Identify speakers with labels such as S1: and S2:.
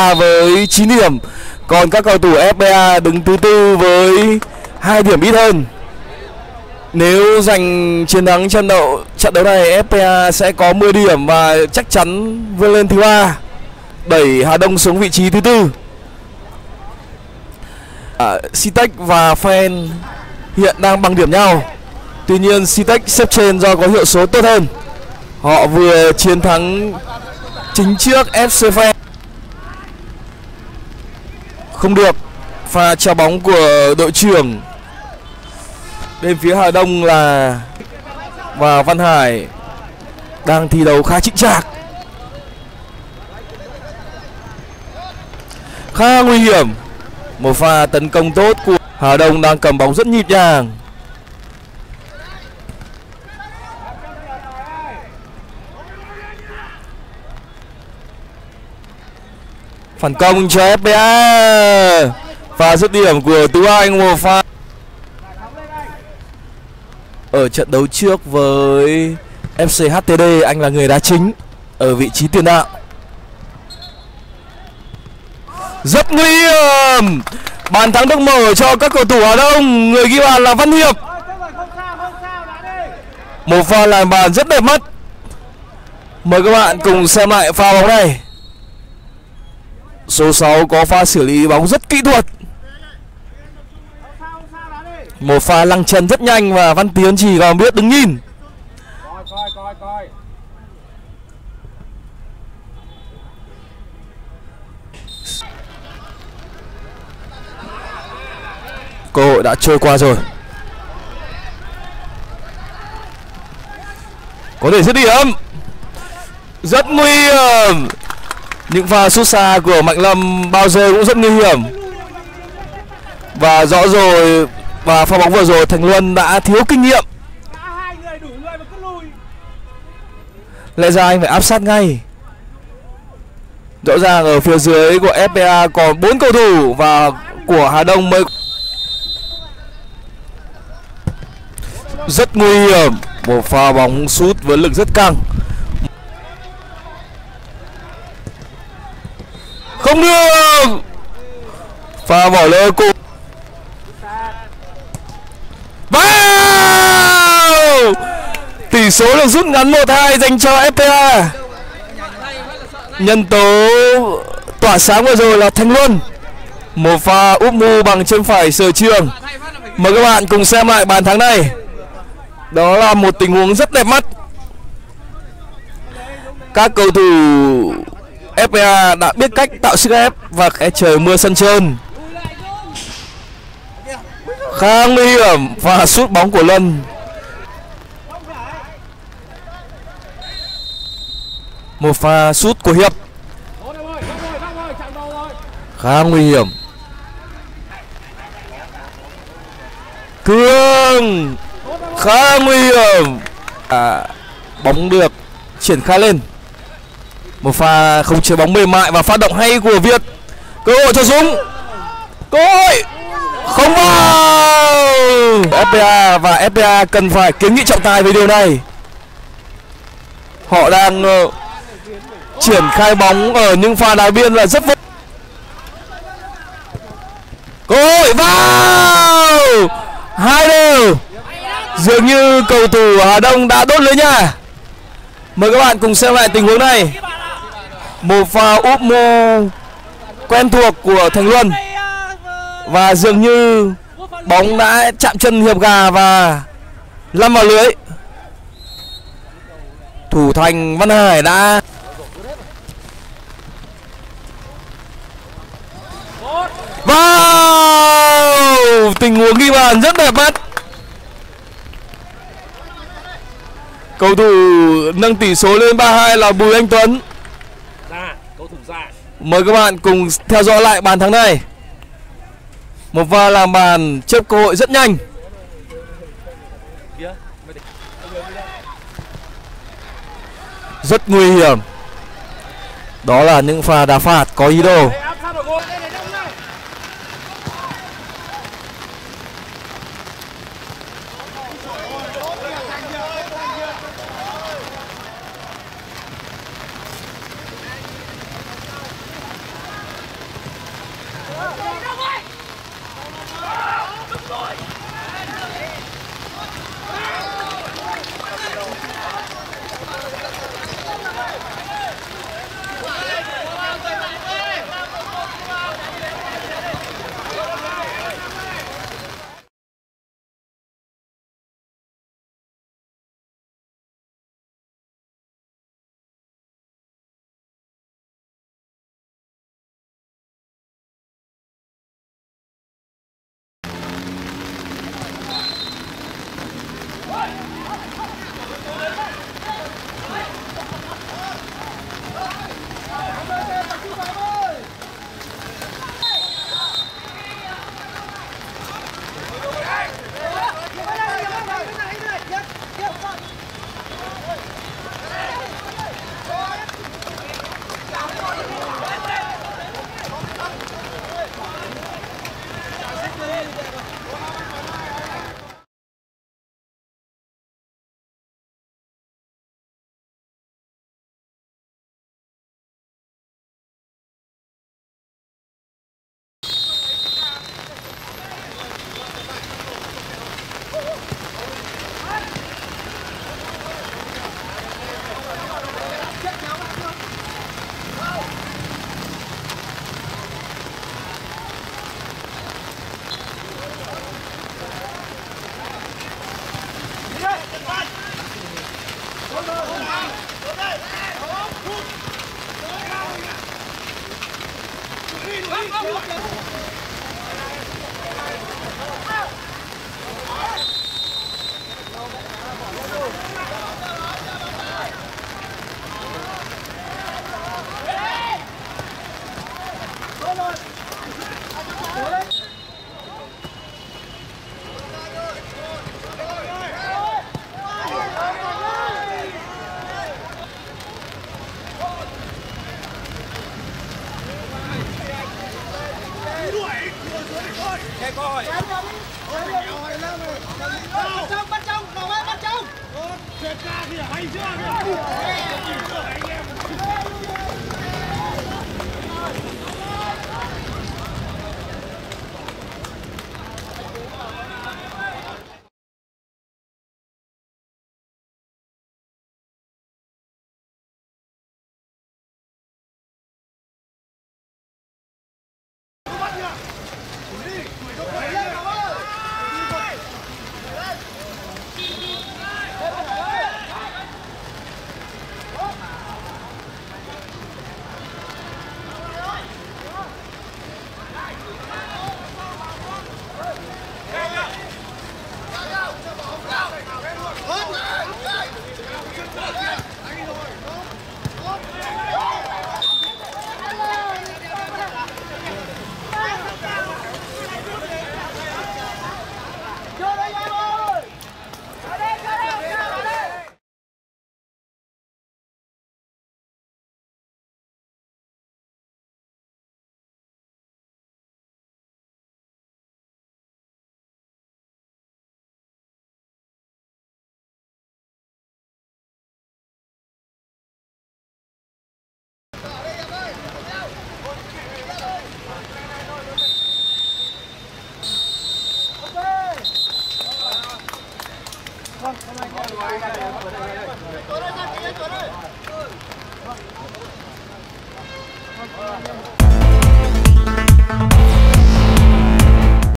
S1: FPA với 9 điểm. Còn các cầu thủ FPA đứng thứ tư với 2 điểm ít hơn. Nếu giành chiến thắng trận đấu này, FPA sẽ có 10 điểm và chắc chắn vươn lên thứ 3, đẩy Hà Đông xuống vị trí thứ tư. Citech và Fan hiện đang bằng điểm nhau. Tuy nhiên Citech xếp trên do có hiệu số tốt hơn. Họ vừa chiến thắng chính trước FC Fan. Không được, pha chào bóng của đội trưởng bên phía Hà Đông và Văn Hải đang thi đấu khá chững chạc, khá nguy hiểm. Một pha tấn công tốt của Hà Đông đang cầm bóng rất nhịp nhàng. Phản công cho FPA. Pha dứt điểm của Tú Anh. Một pha ở trận đấu trước với FC HTD, anh là người đá chính ở vị trí tiền đạo. Rất nguy hiểm. Bàn thắng được mở cho các cầu thủ Hà Đông. Người ghi bàn là Văn Hiệp. Một pha làm bàn rất đẹp mắt. Mời các bạn cùng xem lại pha bóng này. Số 6 có pha xử lý bóng rất kỹ thuật. Một pha lăng chân rất nhanh và Văn Tiến chỉ còn biết đứng nhìn. Cơ hội đã trôi qua rồi. Có thể dứt điểm. Rất nguy hiểm. Những pha sút xa của Mạnh Lâm bao giờ cũng rất nguy hiểm. Và rõ rồi, và pha bóng vừa rồi Thành Luân đã thiếu kinh nghiệm. Lẽ ra anh phải áp sát ngay. Rõ ràng ở phía dưới của FPA còn 4 cầu thủ và của Hà Đông mới. Rất nguy hiểm. Một pha bóng sút với lực rất căng. Không được. Pha bỏ lỡ cùng. Wow! Tỷ số được rút ngắn 1-2 dành cho FPA. Nhân tố tỏa sáng vừa rồi là Thành Luân. Một pha úp mu bằng chân phải Sở Trường. Mời các bạn cùng xem lại bàn thắng này. Đó là một tình huống rất đẹp mắt. Các cầu thủ FPA đã biết cách tạo sức ép và trời mưa sân trơn. Khá nguy hiểm và sút bóng của Luân. Một pha sút của Hiệp. Khá nguy hiểm. Cương. Khá nguy hiểm. Bóng được triển khai lên. Một pha không chế bóng mềm mại và phát động hay của Việt. Cơ hội cho Dũng. Cơ hội không vào. FPA và FPA cần phải kiến nghị trọng tài về điều này. Họ đang triển khai bóng ở những pha đá biên là rất vất. Cơ hội vào. 2-2. Dường như cầu thủ Hà Đông đã đốt lưới nhà. Mời các bạn cùng xem lại tình huống này. Một pha úp mô quen thuộc của Thành Luân. Và dường như bóng đã chạm chân Hiệp Gà và lăn vào lưới. Thủ thành Văn Hải đã wow! Tình huống ghi bàn rất đẹp mắt. Cầu thủ nâng tỷ số lên 3-2 là Bùi Anh Tuấn. Mời các bạn cùng theo dõi lại bàn thắng này. Một pha làm bàn chớp cơ hội rất nhanh. Rất nguy hiểm. Đó là những pha đá phạt có ý đồ.
S2: Bắt trong, đầu ấy, bắt trong.
S3: Chết ra kìa, hay chưa kìa. Anh em.
S2: Vâng,